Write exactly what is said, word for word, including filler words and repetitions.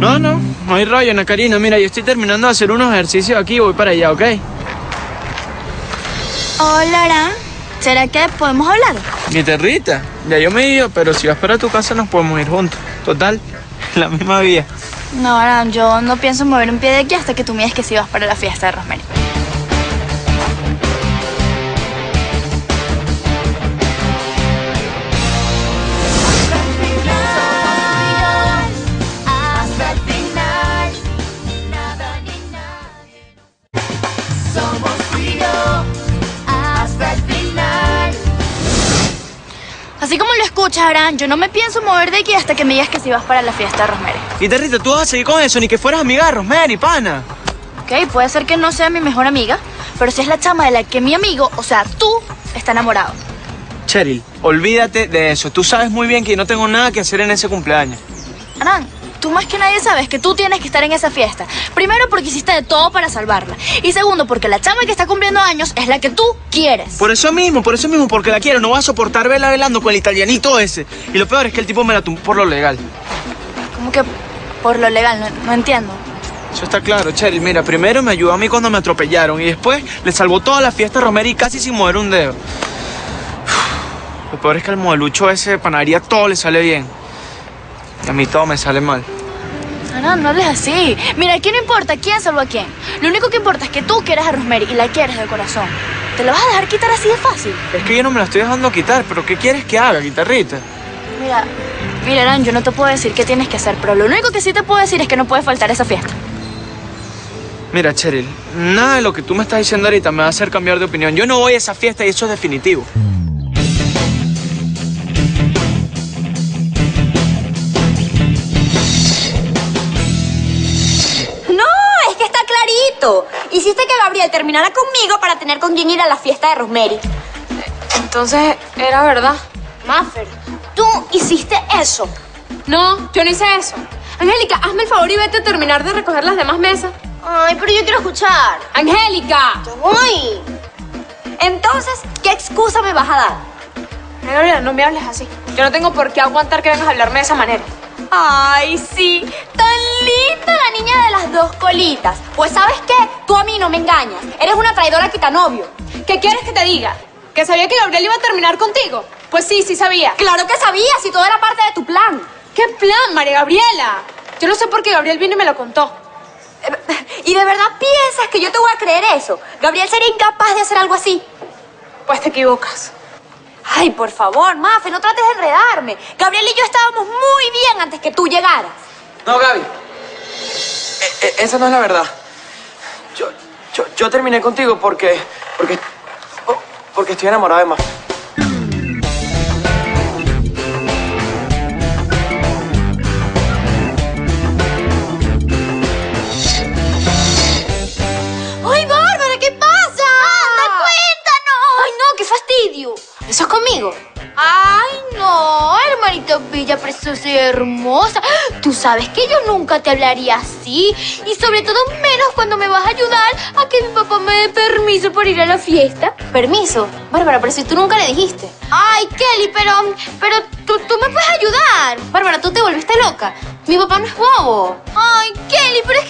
No, no, no hay rollo, Ana Karina. Mira, yo estoy terminando de hacer unos ejercicios aquí y voy para allá, ¿ok? Hola, Aran. ¿Será que podemos hablar? Guitarrita, ya yo me he ido, pero si vas para tu casa nos podemos ir juntos. Total, en la misma vía. No, Aran, yo no pienso mover un pie de aquí hasta que tú me digas que sí vas para la fiesta de Rosemary. Así como lo escuchas, Aran, yo no me pienso mover de aquí hasta que me digas que sí vas para la fiesta de Rosemary. Guitarrita, tú vas a seguir con eso, ni que fueras amiga de Rosemary, pana. Ok, puede ser que no sea mi mejor amiga, pero si es la chama de la que mi amigo, o sea, tú, está enamorado. Cheryl, olvídate de eso. Tú sabes muy bien que yo no tengo nada que hacer en ese cumpleaños. Aran, tú más que nadie sabes que tú tienes que estar en esa fiesta. Primero porque hiciste de todo para salvarla. Y segundo porque la chama que está cumpliendo años es la que tú quieres. Por eso mismo, por eso mismo, porque la quiero. No vas a soportar verla velando con el italianito ese. Y lo peor es que el tipo me la tumbó por lo legal. ¿Cómo que por lo legal? No, no entiendo. Eso está claro, Cheryl. Mira, primero me ayudó a mí cuando me atropellaron. Y después le salvó toda la fiesta a Rosemary casi sin mover un dedo. Lo peor es que al modelucho ese de panadería todo le sale bien. Y a mí todo me sale mal. No, no hables así. Mira, aquí no importa quién salvó a quién. Lo único que importa es que tú quieres a Rosemary y la quieres de corazón. ¿Te lo vas a dejar quitar así de fácil? Es que yo no me la estoy dejando quitar, pero ¿qué quieres que haga, guitarrita? Mira, mira, Aran, yo no te puedo decir qué tienes que hacer, pero lo único que sí te puedo decir es que no puedes faltar a esa fiesta. Mira, Cheryl, nada de lo que tú me estás diciendo ahorita me va a hacer cambiar de opinión. Yo no voy a esa fiesta y eso es definitivo. Hiciste que Gabriel terminara conmigo para tener con quien ir a la fiesta de Rosemary. Entonces, ¿era verdad? Maffer, tú hiciste eso. No, yo no hice eso. Angélica, hazme el favor y vete a terminar de recoger las demás mesas. Ay, pero yo quiero escuchar. ¡Angélica! ¡Yo voy! Entonces, ¿qué excusa me vas a dar? Ay, Gabriela, no me hables así. Yo no tengo por qué aguantar que vengas a hablarme de esa manera. Ay, sí, tan linda la niña de las dos colitas. Pues ¿sabes qué? Tú a mí no me engañas. Eres una traidora quitanovio. ¿Qué quieres que te diga? ¿Que sabía que Gabriel iba a terminar contigo? Pues sí, sí sabía. Claro que sabía, si todo era parte de tu plan. ¿Qué plan, María Gabriela? Yo no sé por qué Gabriel vino y me lo contó. ¿Y de verdad piensas que yo te voy a creer eso? ¿Gabriel sería incapaz de hacer algo así? Pues te equivocas. Ay, por favor, Mafe, no trates de enredarme. Gabriel y yo estábamos muy bien antes que tú llegaras. No, Gaby. E e esa no es la verdad. Yo, yo, yo terminé contigo porque... Porque... Oh, porque estoy enamorado de Mafe. ¡Ay, Bárbara, qué pasa! ¡Anda, cuéntanos! ¡Ay, no, qué fastidio! ¿Eso es conmigo? ¡Ay, no! Hermanita bella, preciosa y hermosa. Tú sabes que yo nunca te hablaría así. Y sobre todo menos cuando me vas a ayudar a que mi papá me dé permiso para ir a la fiesta. ¿Permiso? Bárbara, pero si tú nunca le dijiste. Ay, Kelly, pero... Pero tú, tú me puedes ayudar. Bárbara, tú te volviste loca. Mi papá no es bobo. Ay, Kelly, pero es